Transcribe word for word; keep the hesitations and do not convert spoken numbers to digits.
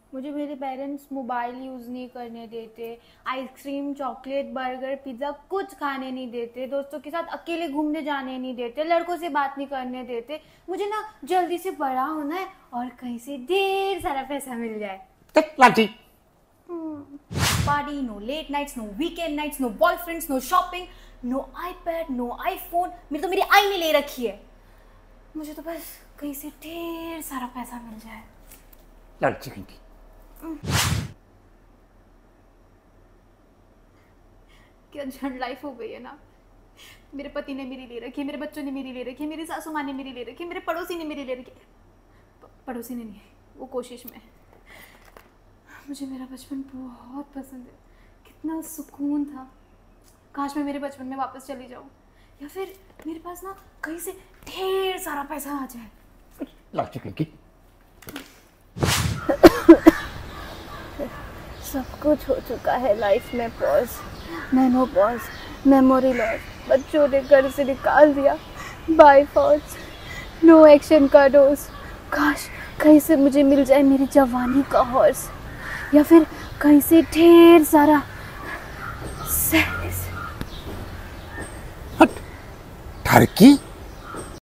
मुझे मेरे parents mobile use नहीं करने देते, आइसक्रीम, चॉकलेट, बर्गर, पिज़्ज़ा कुछ खाने नहीं देते, दोस्तों के साथ अकेले घूमने जाने नहीं देते, लड़कों से बात नहीं करने देते। मुझे ना जल्दी से बड़ा होना है और कहीं से ढेर सारा पैसा मिल जाए। Party, no late nights, no weekend nights, no boyfriends, no shopping, no iPad, no iPhone. मेरी तो मेरी आई में ले रखी है। मुझे तो बस कहीं से ढेर सारा पैसा मिल जाए। लड़की की क्या झंड लाइफ हो गई है ना। मेरे पति ने मेरी ले रखी है, मेरे बच्चों ने मेरी ले रखी है, मेरी सासू माँ ने मेरी ले रखी है, मेरे पड़ोसी ने मेरी ले रखी है। पड़ोसी ने नहीं, वो कोशिश में। मुझे मेरा बचपन बहुत पसंद है, कितना सुकून था। काश मैं मेरे बचपन में वापस चली जाऊँ, या फिर मेरे पास ना कहीं से ढेर सारा पैसा आ जाए। लड़की की सब कुछ हो चुका है लाइफ में पॉज, मेनोपॉज, मेमोरी लॉस। बच्चों ने घर से निकाल दिया, बाय फोर्स, नो एक्शन का डोज। काश कहीं से मुझे मिल जाए मेरी जवानी का हॉर्स, या फिर कहीं से ढेर सारा सैडनेस। लड़की